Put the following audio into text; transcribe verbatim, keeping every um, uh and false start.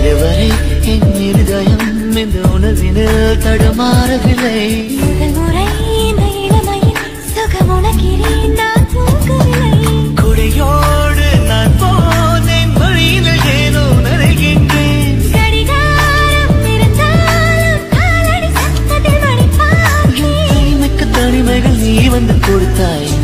இதுவரை என் இருதயம் இந்த உணர்வினில் தடுமாறவில்லை. முதல் முறை இந்த இளமையில் சுகம் உணர்கிறேன் நான் தூங்கவில்லை. குடையோடு நான் போனேன் வழியில் ஏனோ நனைகின்றேன். கடிகாரம் இருந்தாலும் காலடி சத்தத்தில் மணி பார்த்தேன். தனிமைக்கு தனிமைகள் நீ வந்து கொடுத்தாய்.